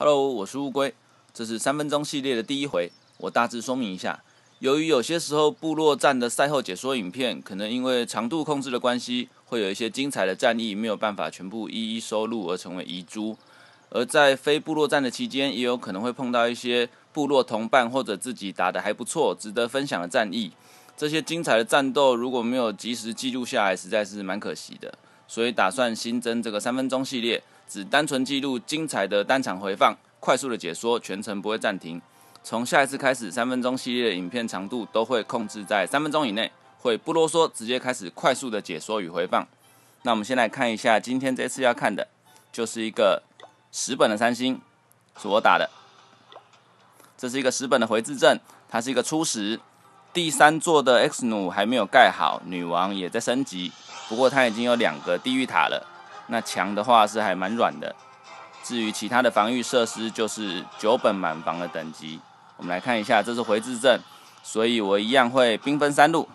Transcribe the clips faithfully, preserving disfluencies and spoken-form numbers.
Hello， 我是乌龟，这是三分钟系列的第一回。我大致说明一下，由于有些时候部落战的赛后解说影片，可能因为长度控制的关系，会有一些精彩的战役没有办法全部一一收录而成为遗珠。而在非部落战的期间，也有可能会碰到一些部落同伴或者自己打得还不错、值得分享的战役。这些精彩的战斗如果没有及时记录下来，实在是蛮可惜的。所以打算新增这个三分钟系列，只单纯记录精彩的单场回放，快速的解说，全程不会暂停。从下一次开始，三分钟系列的影片长度都会控制在三分钟以内，会不啰嗦，直接开始快速的解说与回放。那我们先来看一下今天这次要看的，就是一个十本的三星，是我打的。这是一个十本的回字阵，它是一个初十，第三座的 X 弩还没有盖好，女王也在升级。不过它已经有两个地狱塔了，那墙的话是还蛮软的。至于其他的防御设施，就是九本满防的等级。我们来看一下，这是回字阵，所以我一样会兵分三路。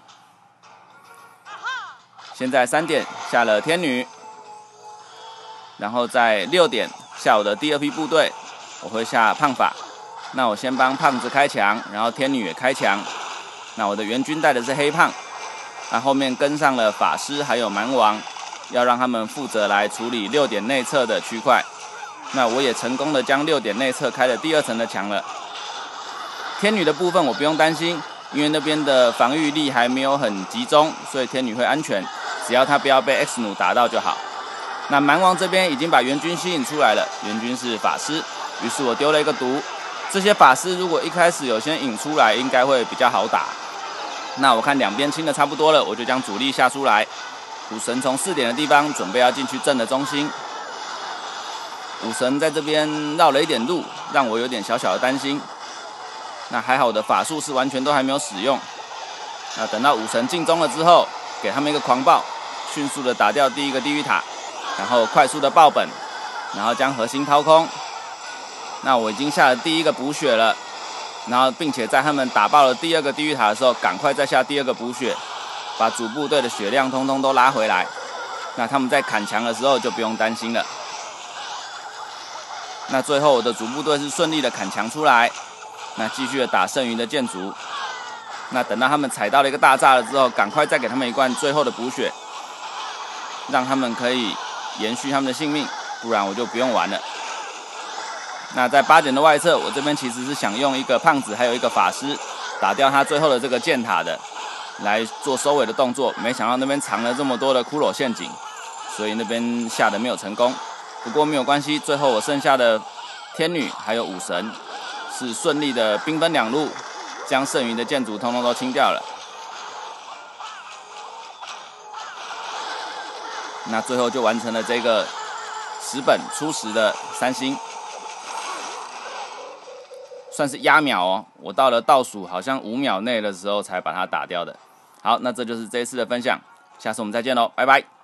现在三点下了天女，然后在六点下我的第二批部队，我会下胖法。那我先帮胖子开墙，然后天女也开墙。那我的援军带的是黑胖。那后面跟上了法师还有蛮王，要让他们负责来处理六点内侧的区块。那我也成功的将六点内侧开了第二层的墙了。天女的部分我不用担心，因为那边的防御力还没有很集中，所以天女会安全，只要他不要被 X 弩打到就好。那蛮王这边已经把援军吸引出来了，援军是法师，于是我丢了一个毒。这些法师如果一开始有先引出来，应该会比较好打。那我看两边清的差不多了，我就将主力下出来。武神从四点的地方准备要进去阵的中心。武神在这边绕了一点路，让我有点小小的担心。那还好我的法术是完全都还没有使用。那等到武神进中了之后，给他们一个狂暴，迅速的打掉第一个地狱塔，然后快速的爆本，然后将核心掏空。那我已经下了第一个补血了。然后，并且在他们打爆了第二个地狱塔的时候，赶快再下第二个补血，把主部队的血量通通都拉回来。那他们在砍墙的时候就不用担心了。那最后我的主部队是顺利的砍墙出来，那继续的打剩余的建筑。那等到他们踩到了一个大栅了之后，赶快再给他们一罐最后的补血，让他们可以延续他们的性命，不然我就不用玩了。那在八点的外侧，我这边其实是想用一个胖子还有一个法师打掉他最后的这个箭塔的，来做收尾的动作。没想到那边藏了这么多的骷髅陷阱，所以那边下的没有成功。不过没有关系，最后我剩下的天女还有武神是顺利的兵分两路，将剩余的建筑通通都清掉了。那最后就完成了这个十本初十的三星。算是压秒哦，我到了倒数好像五秒内的时候才把它打掉的。好，那这就是这一次的分享，下次我们再见喽，拜拜。